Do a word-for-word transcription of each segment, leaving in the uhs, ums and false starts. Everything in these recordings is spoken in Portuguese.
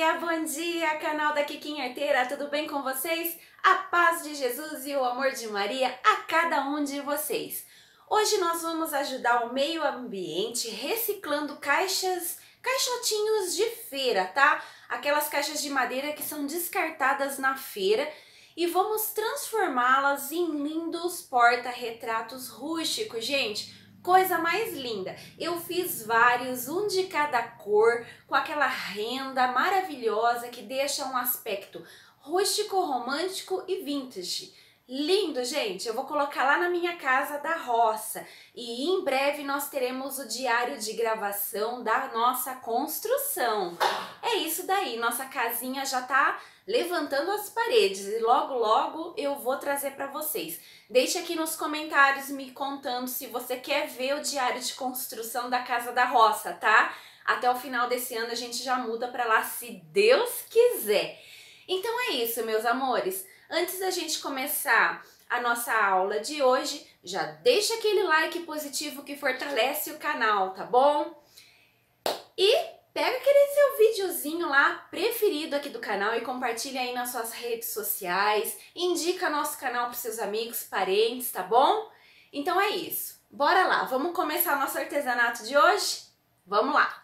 dia, bom dia, canal da Kikinha Arteira, tudo bem com vocês? A paz de Jesus e o amor de Maria a cada um de vocês. Hoje nós vamos ajudar o meio ambiente reciclando caixas, caixotinhos de feira, tá? Aquelas caixas de madeira que são descartadas na feira e vamos transformá-las em lindos porta-retratos rústicos, gente. Coisa mais linda, eu fiz vários, um de cada cor, com aquela renda maravilhosa que deixa um aspecto rústico, romântico e vintage. Lindo, gente! Eu vou colocar lá na minha casa da roça e em breve nós teremos o diário de gravação da nossa construção. É isso daí, nossa casinha já tá levantando as paredes e logo logo eu vou trazer para vocês. Deixe aqui nos comentários me contando se você quer ver o diário de construção da casa da roça, tá? Até o final desse ano a gente já muda para lá, se Deus quiser. Então é isso, meus amores. Antes da gente começar a nossa aula de hoje, já deixa aquele like positivo que fortalece o canal, tá bom? E pega aquele seu videozinho lá preferido aqui do canal e compartilha aí nas suas redes sociais, indica nosso canal para seus amigos, parentes, tá bom? Então é isso, bora lá, vamos começar o nosso artesanato de hoje? Vamos lá!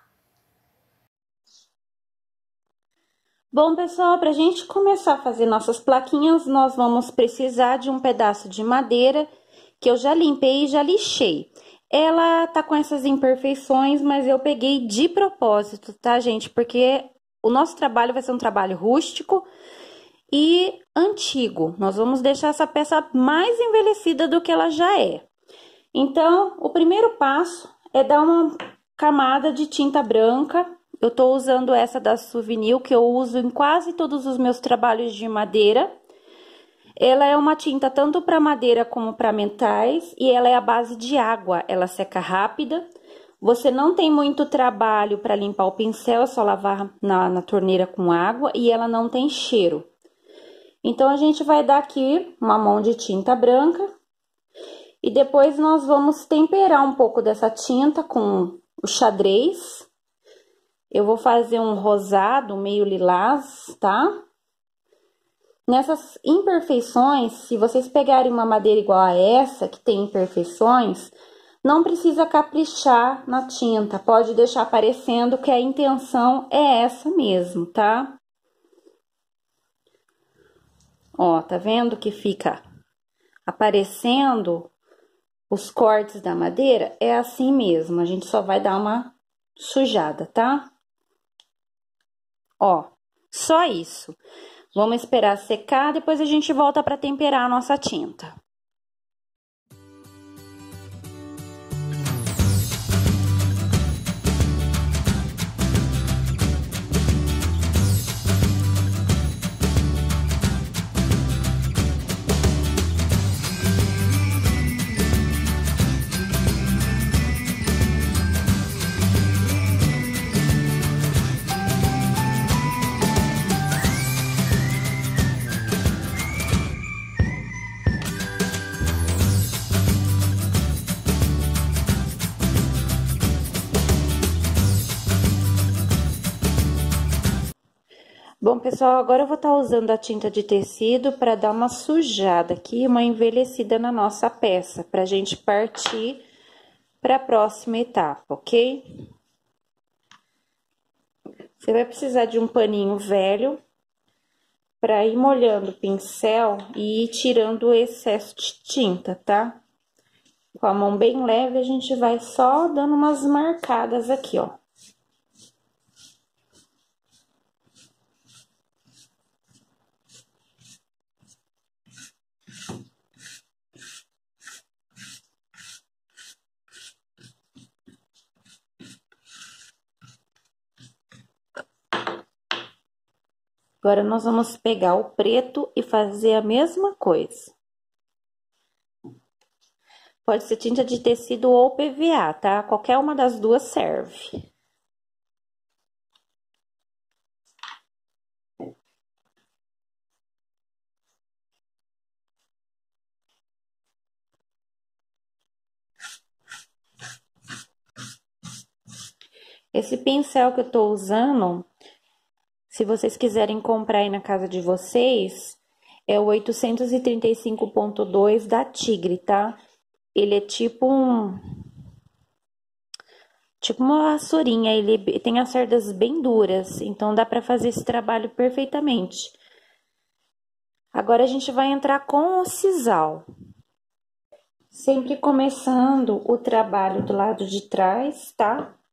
Bom, pessoal, para a gente começar a fazer nossas plaquinhas, nós vamos precisar de um pedaço de madeira que eu já limpei e já lixei. Ela tá com essas imperfeições, mas eu peguei de propósito, tá, gente? Porque o nosso trabalho vai ser um trabalho rústico e antigo. Nós vamos deixar essa peça mais envelhecida do que ela já é. Então, o primeiro passo é dar uma camada de tinta branca. Eu tô usando essa da Souvenir, que eu uso em quase todos os meus trabalhos de madeira. Ela é uma tinta tanto para madeira como para metais e ela é a base de água, ela seca rápida. Você não tem muito trabalho para limpar o pincel, é só lavar na, na torneira com água e ela não tem cheiro. Então, a gente vai dar aqui uma mão de tinta branca e depois nós vamos temperar um pouco dessa tinta com o xadrez. Eu vou fazer um rosado meio lilás, tá? Nessas imperfeições, se vocês pegarem uma madeira igual a essa, que tem imperfeições, não precisa caprichar na tinta, pode deixar parecendo que a intenção é essa mesmo, tá? Ó, tá vendo que fica aparecendo os cortes da madeira? É assim mesmo, a gente só vai dar uma sujada, tá? Ó, só isso. Vamos esperar secar, depois a gente volta para temperar a nossa tinta. Bom, pessoal, agora eu vou estar usando a tinta de tecido para dar uma sujada aqui, uma envelhecida na nossa peça, para a gente partir para a próxima etapa, ok? Você vai precisar de um paninho velho para ir molhando o pincel e ir tirando o excesso de tinta, tá? Com a mão bem leve, a gente vai só dando umas marcadas aqui, ó. Agora, nós vamos pegar o preto e fazer a mesma coisa. Pode ser tinta de tecido ou P V A, tá? Qualquer uma das duas serve. Esse pincel que eu tô usando, Se vocês quiserem comprar aí na casa de vocês, é o oitocentos e trinta e cinco ponto dois da Tigre, tá? Ele é tipo um... Tipo uma vassourinha, ele tem as cerdas bem duras, então dá pra fazer esse trabalho perfeitamente. Agora a gente vai entrar com o sisal. Sempre começando o trabalho do lado de trás, tá?